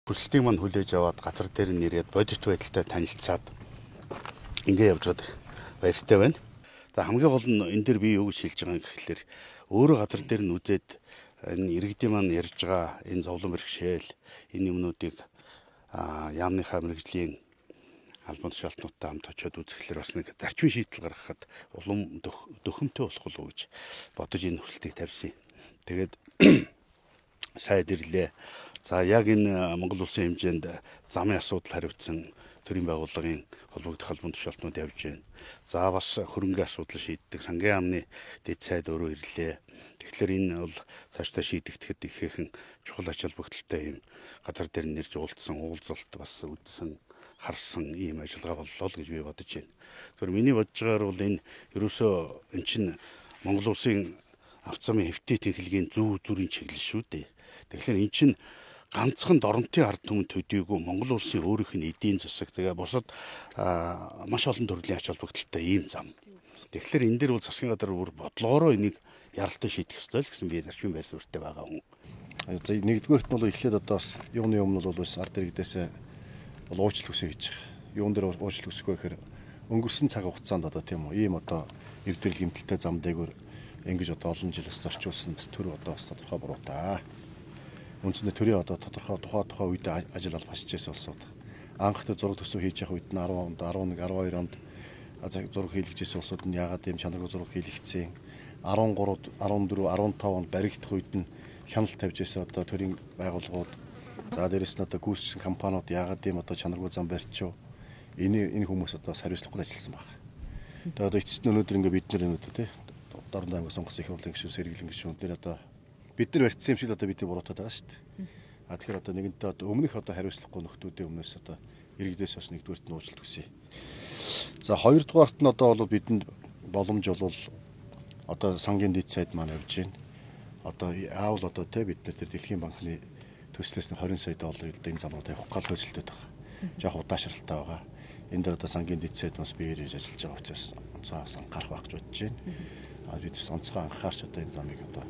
Хүсэлтийг мань хүлээж аваад газар дээр нэрээд бодит байдалтай танилцаад ингэ явж байгаа баяртай байна. За хамгийн гол нь энэ дээр би юу гэж хэлж байгаа юм гэхэлэр өөрөө газар дээр нь үзээд энэ иргэдийн маань ярьж байгаа энэ зовлон бэрхшээл энэ юмнуудыг яамныхаа мэрэгжлийн албан тушаалтнуудтай хамт очиод үзэхлээр бас нэг зарчмын шийдэл гаргахад улам дөхөмтэй болох болов уу гэж бодож энэ хүсэлтийг тавьсан. Тэгээд сайд ирлээ. За яг энэ Монгол улсын хэмжээнд замын асуудал хариуцсан төрийн байгууллагын холбогдох албан тушаалтнууд явж байна. За бас хөрөнгөний асуудал шийддэг сангийн яамны дэд сайд өөрөө ирлээ. Тэгэхээр энэ бол цаашдаа шийдэгдэхэд ихээхэн чухал ач холбогдолтой юм газар дээр нэрж уулзсан уулзалт бас үдсэн харсан ийм ажиллагаа боллоо л гэж би бодож байна. Тэгэхээр миний бодож байгаагаар бол энэ ерөөсөө эн чинь Монгол улсын авто замын хэвтээ технологийн зөв зүрийн чиглэл шүү дээ. Тэгэхээр эн чинь ганцхан доронтын ард түмэн төдийгүй Монгол улсын өөрийнх нь эдийн засаг тэгээ бусад маш олон төрлийн ач холбогдолтой ийм зам. Тэгэхээр энэ дээр бол засгийн газар бүр бодлогоороо энийг яралтай шийдэх ёстой л гэсэн би зарчмын байр суурьтай байгаа хүн. За нэгдүгээрт нь бол эхлээд одоо бас юуны өмнө бол бас ард иргэдээс бол уучлал хүсье гэж байгаа. Юун дээр уучлал хүсэх вэ гэхээр өнгөрсөн цаг хугацаанд одоо тийм үү ийм одоо эвдрэл гэмтэлтэй зам дээгүүр ингэж одоо олон жилээс зорчуулсан бас төр одоо бас тодорхой буруутай. Үндсэндээ төрийн одоо тодорхой тухай үед ажил алба хашижсэн улсууд анхтай зураг төсөв хийж явах үед нь 10 онд 11 12 онд зураг хийлгэжсэн улсууд нь яагаад ийм чанаргүй зураг хийлгэсэн 13 14 15 онд баригдах үед нь хяналт тавьжсэн одоо төрийн байгууллагууд за дээрэс нь одоо гүйцэтгэх компаниуд яагаад ийм одоо чанаргүй зам барьчихв энэ хүмүүс одоо хариуцлагагүй ажилласан байна. Тэгээд одоо эцэст нь өнөөдөр ингээ бид нар өнөөдөр тий Дорнод аймаг сонгоц их хурлын гишүүн сэргийлэн гишүүн дээр одоо бид нар барьцсан юм шиг одоо бидний буруутаад байгаа шүү дээ. Тэгэхээр одоо нэгэнтээ одоо өмнөх одоо хариуцлагагүй нөхдүүдийн өмнөөс одоо иргэдээс бас нэгдүгээрт нь уучлалт хүсье. За хоёрдугаарт нь одоо бол бидэнд боломж бол одоо сангийн дэд сайд маань явж байна. Одоо аавал одоо те бид нар Дэлхийн банкны төслөөс нь 20 сая долларыг энэ замаар тавих гал хөдөлтөд байгаа. Жохо удаашралтай байгаа. Энэ дээр одоо сангийн дэд сайд бас биеэр ажиллаж байгаа учраас онцгой гарах байх гэж бодож байна. Бид онцгой анхаарч одоо энэ замыг одоо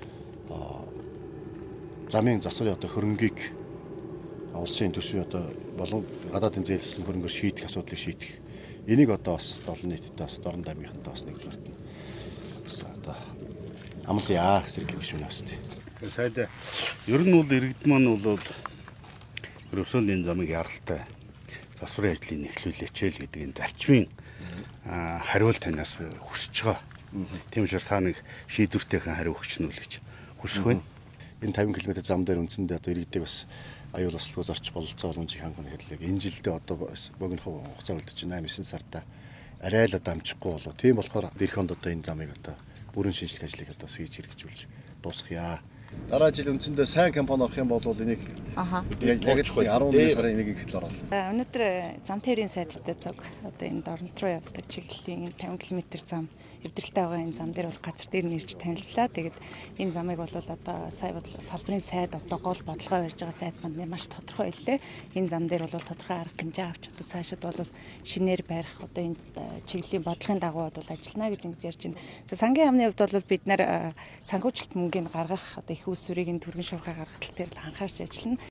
замын засварын одоо хөрөнгийг улсын төсвийн одоо болон гадаадын зээлссэн хөрөнгөөр шийдэх асуудлыг шийдэх. Энийг одоо бас олон нийтэд бас Дорнод аймгийнхантаа бас нэгдүгээрт нь одоо амт яа сэргэлэн гишүүн бас тий. Сайд ер нь бол иргэд маань бол ерөөсөө энэ замыг яралтай засварын ажлыг эхлүүлээч л гэдэг энэ зарчмын хариулт танаас хүсэж байгаа. Тийм учраас та нэг шийдвэртэйхэн хариу өгч нь үл гэж хүсэх байна. Энэ 50 км зам дээр үндсэндээ одоо иргэдэг бас аюул ослого зорч бололцоо боломжийг хангах хэрлэг. Энэ жилдээ одоо богино хугацаа үлдэж 8-9 сарда арай л одоо амжихгүй болов. Тийм болохоор эх хонд одоо энэ замыг одоо бүрэн шинжилгээ ажлыг одоо хийж хэрэгжүүлж дуусгая. Дараа жил үндсэндээ сайн кампани орох юм бол энийг яг л 11 сарын 1-ийг ихэл оруулах. Өнөөдөр зам тээврийн сайдтай цог одоо энэ Дорнод руу явдаг чиглэлийн 50 км зам эвдрэлтэй байгаа энэ зам дээр бол газар дээр нэрж танилцлаа. Тэгээд энэ замыг бол одоо сая салбарын сайд одоо гол бодлогоо барьж байгаа сайд манд маш тодорхой хэллээ. Энэ зам дээр бол тодорхой арга хэмжээ авч одоо цаашид бол шинээр барих одоо энэ чиглэлийн бодлогын дагуу бол ажиллана гэж ингэж ярьж байна. За сангийн яамны хувьд бол бид нар санхүүжилт мөнгөний гаргах одоо их усүрийг энэ төргөн шуурхай гаргах тал дээр анхаарч ажиллана.